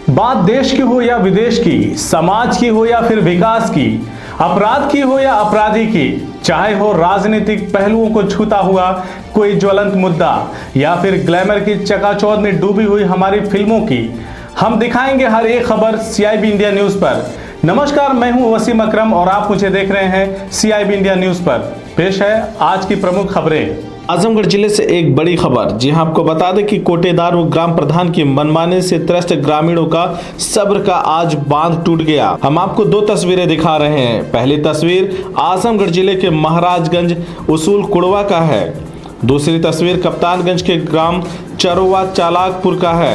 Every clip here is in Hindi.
बात देश की हो या विदेश की, समाज की हो या फिर विकास की, अपराध की हो या अपराधी की, चाहे हो राजनीतिक पहलुओं को छूता हुआ कोई ज्वलंत मुद्दा या फिर ग्लैमर की चकाचौंध में डूबी हुई हमारी फिल्मों की, हम दिखाएंगे हर एक खबर CIB इंडिया न्यूज पर। नमस्कार, मैं हूं वसीम अकरम और आप मुझे देख रहे हैं CIB इंडिया न्यूज पर। पेश है आज की प्रमुख खबरें। आजमगढ़ जिले से एक बड़ी खबर। जी हां, आपको बता दें कि कोटेदार व ग्राम प्रधान की मनमाने से त्रस्त ग्रामीणों का सब्र का आज बांध टूट गया। हम आपको दो तस्वीरें दिखा रहे हैं। पहली तस्वीर आजमगढ़ जिले के महाराजगंज उसूल कुड़वा का है। दूसरी तस्वीर कप्तानगंज के ग्राम चरोवा चालाकपुर का है।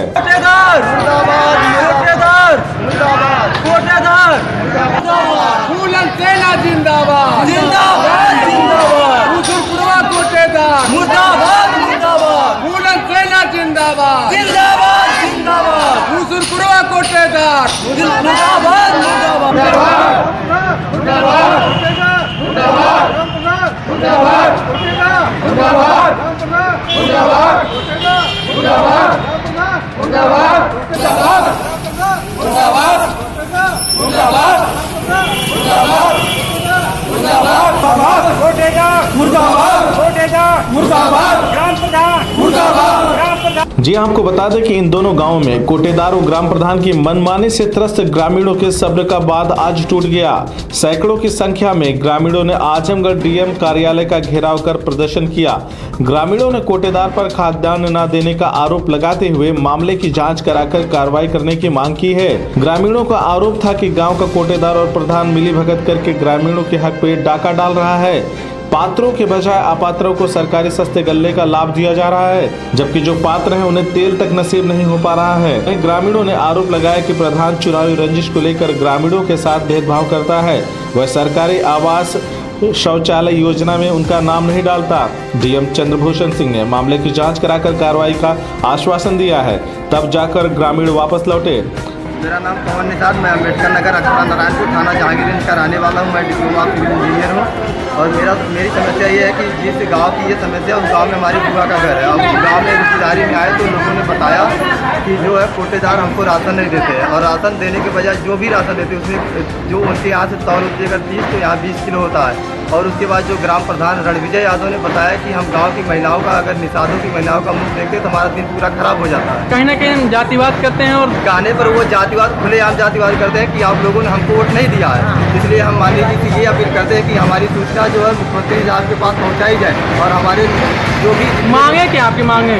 जी आपको बता दें कि इन दोनों गांवों में कोटेदार और ग्राम प्रधान की मनमाने से त्रस्त ग्रामीणों के सब्र का बांध आज टूट गया। सैकड़ों की संख्या में ग्रामीणों ने आजमगढ़ DM कार्यालय का घेराव कर प्रदर्शन किया। ग्रामीणों ने कोटेदार पर खाद्यान्न न देने का आरोप लगाते हुए मामले की जांच कराकर कार्रवाई करने की मांग की है। ग्रामीणों का आरोप था कि गाँव का कोटेदार और प्रधान मिलीभगत करके ग्रामीणों के हक पे डाका डाल रहा है। पात्रों के बजाय अपात्रों को सरकारी सस्ते गल्ले का लाभ दिया जा रहा है, जबकि जो पात्र हैं उन्हें तेल तक नसीब नहीं हो पा रहा है। ग्रामीणों ने आरोप लगाया कि प्रधान चुनावी रंजिश को लेकर ग्रामीणों के साथ भेदभाव करता है। वह सरकारी आवास शौचालय योजना में उनका नाम नहीं डालता। DM चंद्रभूषण सिंह ने मामले की जाँच कराकर कार्रवाई का आश्वासन दिया है, तब जाकर ग्रामीण वापस लौटे। मेरा नाम पवन निषाद, मैं अम्बेडकर नगर अक्षरा नारायणपुर थाना जहांगीरगंज का रहने वाला हूँ। मैं डिप्लोमा सिविल इंजीनियर हूँ और मेरी समस्या ये है कि जिस गांव की ये समस्या उस गांव में हमारी बुआ का घर है। अब उस गांव में रिश्तेदारी में आए तो लोगों ने बताया कि जो है कोटेदार हमको राशन नहीं देते हैं और राशन देने के बजाय जो भी राशन देते हैं उसमें जो उनके यहाँ से 100 रुपये का 30 तो यहाँ 20 किलो होता है। और उसके बाद जो ग्राम प्रधान रणविजय यादव ने बताया कि हम गांव की महिलाओं का, अगर निषादों की महिलाओं का मुँह देखते तो हमारा दिन पूरा खराब हो जाता है। कहीं ना कहीं हम जातिवाद करते हैं और गाने पर वो जातिवाद, खुलेआम जातिवाद करते हैं कि आप लोगों ने हमको वोट नहीं दिया है। इसलिए हम माननीय जी से ये अपील करते हैं कि हमारी सूचना जो है मुख्यमंत्री साहब के पास पहुँचाई जाए और हमारे जो भी मांगे, क्या आपकी मांगे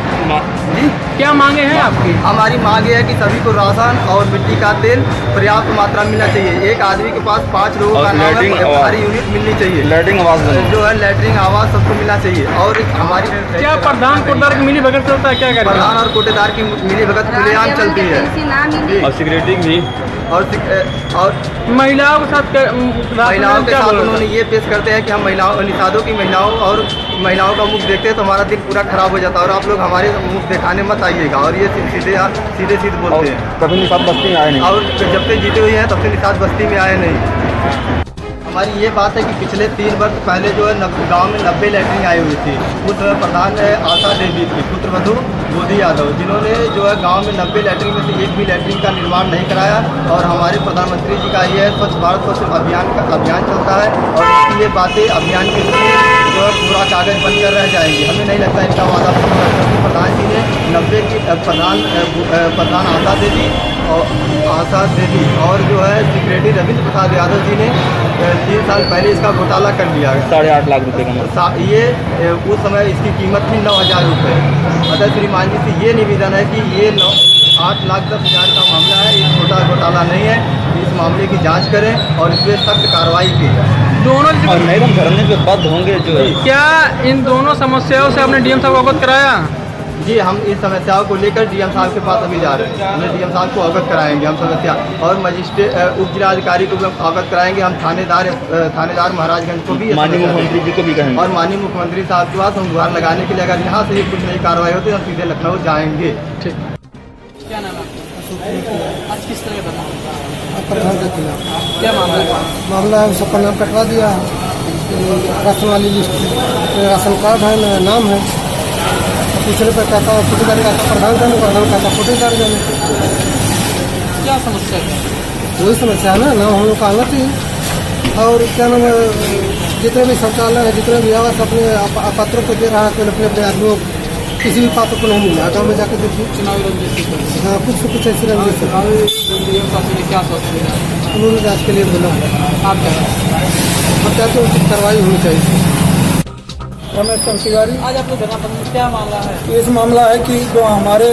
जी क्या मांगे हैं आपकी? हमारी मांग ये है कि सभी को राशन और मिट्टी का तेल पर्याप्त मात्रा मिलना चाहिए। एक आदमी के पास 5 लोगों का नाम है, हमारी यूनिट मिलनी चाहिए। लैट्रिन आवास जो है, लैट्रिन आवास सबको मिलना चाहिए। और हमारी क्या प्रधान कोटेदार की मिली भगत चलता है? क्या करें? प्रधान और कोटेदार की मिली भगत खुलेआम चलती है और सिक्योरिटी भी और महिलाओं के साथ उन्होंने ये पेश करते हैं कि हम महिलाओं, निषादों की महिलाओं का मुख देखते हैं तो हमारा दिन पूरा खराब हो जाता है और आप लोग हमारे मुख दिखाने मत आइएगा। और ये सीधे बोलते हैं। कभी निषाद बस्ती में आए नहीं और जब से जीते हुए हैं तब से निषाद बस्ती में आए नहीं। हमारी ये बात है कि पिछले 3 वर्ष पहले जो है गांव में 90 लैट्रिन आई हुई थी। उस समय प्रधान है आशा देवी थी, पुत्रवधू गोदी यादव, जिन्होंने जो है गांव में 90 लैट्रिन में से एक भी लैट्रिन का निर्माण नहीं कराया। और हमारे प्रधानमंत्री जी का ये है स्वच्छ भारत स्वच्छ अभियान चलता है और इसकी ये बातें अभियान के लिए जो है पूरा कागज बनकर रह जाएंगी। हमें नहीं लगता इनका वादा पूरा करके प्रधान जी ने 90 की प्रधान आशा देवी और जो है सेक्रेटरी रविंद्र प्रसाद यादव जी ने 3 साल पहले इसका घोटाला कर लिया। 8.5 लाख रुपये का ये उस समय इसकी कीमत थी 9,000 रुपये। अतः श्रीमान जी से ये निवेदन है कि ये 8,10,000 का मामला है, ये छोटा घोटाला नहीं है। इस मामले की जांच करें और इस पर सख्त कार्रवाई की जाए। दोनों धरने पे बंद होंगे जो है। क्या इन दोनों समस्याओं से आपने DM साहब को अवगत कराया? जी, हम इस समस्याओं को लेकर DM साहब के पास अभी जा रहे हैं। हमें DM साहब को अवगत कराएंगे हम समस्या, और मजिस्ट्रेट उप जिलाधिकारी को भी हम अवगत कराएंगे। हम थानेदार महाराजगंज को भी, माननीय मुख्यमंत्री जी को भी कहेंगे और माननीय मुख्यमंत्री साहब के पास हम गुहार लगाने के लिए, अगर यहाँ से कुछ नई कार्रवाई होती है हम सीधे लखनऊ जाएंगे। ठीक, क्या नाम है? आज किस तरह बताओ प्रधान के खिलाफ क्या मामला है? सबका नाम कटवा दिया, राशन वाली लिस्ट राशन कार्ड है, मेरा नाम है। दूसरे पर कहता फोटो गाड़ी का प्रधान जाने, प्रधान कहता फोटो गाड़ी जाने। समस्या है? वही समस्या है ना हम लोग का आना चाहिए। और क्या नाम है, जितने भी शौचालय है, जितने भी आवास अपने पात्रों को दे रहा है, कोई अपने अपने आदमियों किसी भी पात्र को नहीं मिल रहा। गाँव में जाकर देखिए, चुनावी रंजिश हाँ कुछ ऐसी रंजिश है। क्या सोचते हैं? उन्होंने जाँच के लिए बोला है। आप क्या और चाहते हैं उचित कार्रवाई होनी चाहिए। रमेश चंद तिवारी। आज आपको धरना प्रदर्शन क्या मामला है? इस मामला है कि जो हमारे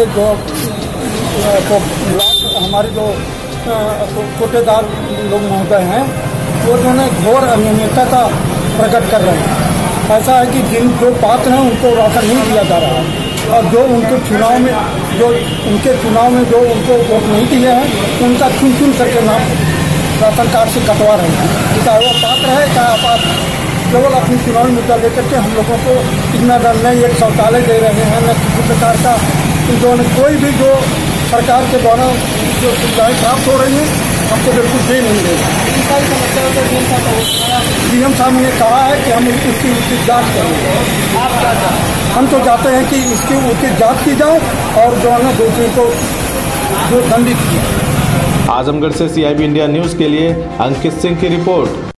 हमारे जो कोटेदार लोग महोदय हैं वो जो है घोर अनियमितता का प्रकट कर रहे हैं। ऐसा है कि जो पात्र हैं उनको राशन नहीं दिया जा रहा है और जो उनके चुनाव में जो उनको वोट नहीं दिए हैं उनका चुन करके नाम राशन कार्ड से कटवा रहे हैं। चाहे वो पात्र है चाहे अपात्र, केवल अपनी चुनावी मुद्दा लेकर के हम लोगों को इतना डर नहीं, एक शौचालय दे रहे हैं न किसी प्रकार का जो कोई भी जो सरकार के द्वारा जो सुविधाएं प्राप्त हो रही हैं हमको बिल्कुल दे नहीं रही। डीएम साहब ने कहा है कि हम इसकी उचित जाँच करेंगे। आप क्या चाहते हैं? हम तो चाहते हैं कि इसकी उचित जाँच की जाए और जो है ना दोषी को जो दंडित किया। आजमगढ़ से CIB इंडिया न्यूज के लिए अंकित सिंह की रिपोर्ट।